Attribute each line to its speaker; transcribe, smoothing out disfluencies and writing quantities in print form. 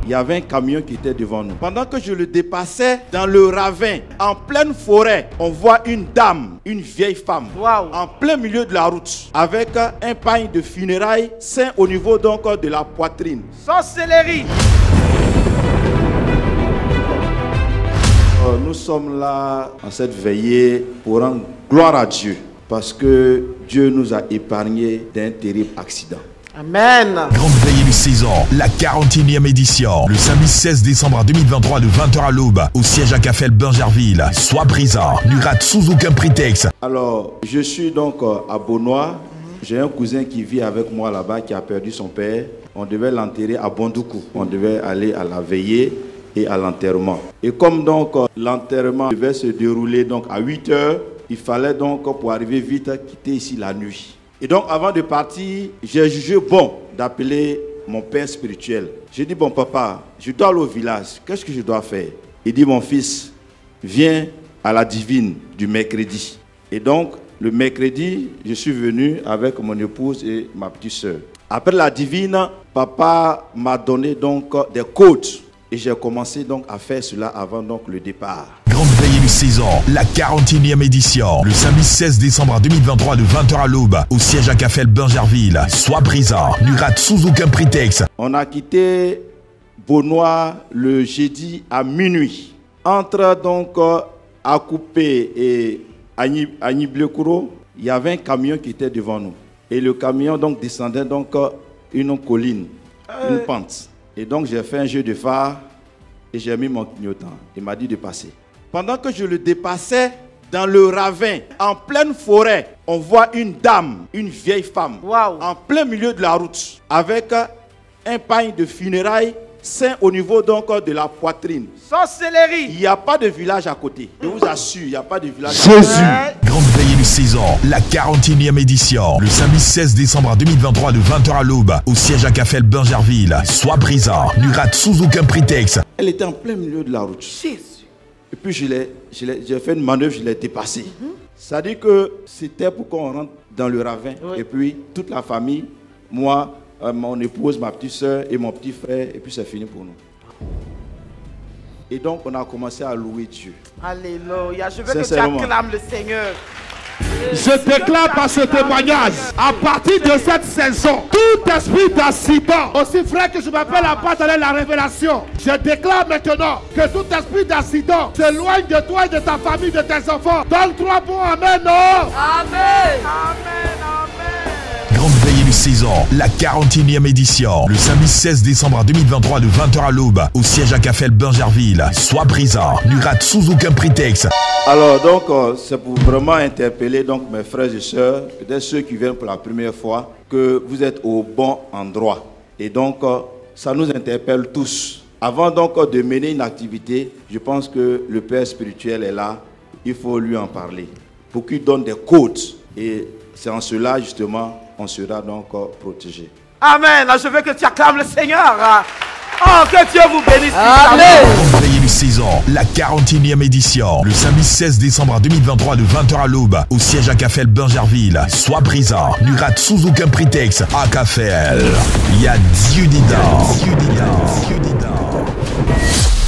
Speaker 1: il y avait un camion qui était devant nous. Pendant que je le dépassais dans le ravin, en pleine forêt, on voit une dame, une vieille femme, en plein milieu de la route, avec un pagne de funérailles sain au niveau donc de la poitrine.
Speaker 2: Sorcellerie.
Speaker 1: Nous sommes là en cette veillée pour rendre gloire à Dieu, parce que Dieu nous a épargnés d'un terrible accident.
Speaker 2: Amen.
Speaker 3: Grande veillée du 6 ans, la 41e édition. Le samedi 16 décembre 2023 de 20h à l'aube, au siège à Café Bingerville. Sois brisant, ne rate sous aucun prétexte.
Speaker 1: Alors, je suis donc à Beaunois. J'ai un cousin qui vit avec moi là-bas, qui a perdu son père. On devait l'enterrer à Bondoukou. On devait aller à la veillée et à l'enterrement. Et comme donc l'enterrement devait se dérouler donc à 8h, il fallait donc pour arriver vite quitter ici la nuit. Et donc avant de partir, j'ai jugé bon d'appeler mon père spirituel. J'ai dit, bon papa, je dois aller au village, qu'est-ce que je dois faire? Il dit, mon fils, viens à la divine du mercredi. Et donc le mercredi, je suis venu avec mon épouse et ma petite soeur. Après la divine, papa m'a donné donc des codes. Et j'ai commencé donc à faire cela avant donc le départ.
Speaker 3: Grande veillée du 6 ans, la 41e édition. Le samedi 16 décembre 2023 de 20h à l'aube, au siège à Café Bingerville. Sois brisant, ne rate sous aucun prétexte.
Speaker 1: On a quitté Beaunois le jeudi à minuit. Entre donc Akoupé et Agniblekuro, il y avait un camion qui était devant nous. Et le camion donc descendait donc une colline, une pente. Et donc j'ai fait un jeu de phare et j'ai mis mon clignotant. Il m'a dit de passer. Pendant que je le dépassais dans le ravin, en pleine forêt, on voit une dame, une vieille femme, en plein milieu de la route, avec un pagne de funérailles sain au niveau donc de la poitrine.
Speaker 2: Sorcellerie.
Speaker 1: Il n'y a pas de village à côté. Je vous assure, il n'y a pas de village
Speaker 3: à côté. Grande veillée du 6 ans, la 41e édition. Le samedi 16 décembre 2023 de 20h à l'aube, au siège à Café Bingerville. Sois brisant, ne rate sous aucun prétexte.
Speaker 1: Elle était en plein milieu de la route. Et puis j'ai fait une manœuvre, je l'ai dépassée. Ça dit que c'était pour qu'on rentre dans le ravin. Et puis toute la famille, moi, mon épouse, ma petite soeur et mon petit frère, et puis c'est fini pour nous. Et donc on a commencé à louer Dieu.
Speaker 2: Alléluia, je veux que tu acclames le Seigneur.
Speaker 4: Je déclare par ce témoignage, à partir de cette saison, tout esprit d'accident, aussi frère que je m'appelle à partager la révélation, je déclare maintenant que tout esprit d'accident s'éloigne de toi et de ta famille, de tes enfants. Donne-toi bon amen, non?
Speaker 2: Amen, amen, amen.
Speaker 3: Grande veillée du 6 ans, la 41e édition. Le samedi 16 décembre 2023 de 20h à l'aube, au siège à Café Bingerville. Sois brisant, ne rate sous aucun prétexte.
Speaker 1: Alors donc c'est pour vraiment interpeller donc mes frères et sœurs, peut-être ceux qui viennent pour la première fois, que vous êtes au bon endroit. Et donc ça nous interpelle tous. Avant donc de mener une activité, je pense que le Père spirituel est là, il faut lui en parler pour qu'il donne des codes. Et c'est en cela justement on sera donc protégé.
Speaker 2: Amen. Je veux que tu acclames le Seigneur. Oh, que Dieu vous bénisse.
Speaker 3: Amen. Grande veillée du 6 ans, la 41e édition. Le samedi 16 décembre 2023 de 20h à l'aube, au siège à Café Bingerville. Sois brisant, ne rate sous aucun prétexte. À Café, il y a Dieu dedans. Dieu dedans. Dieu dedans.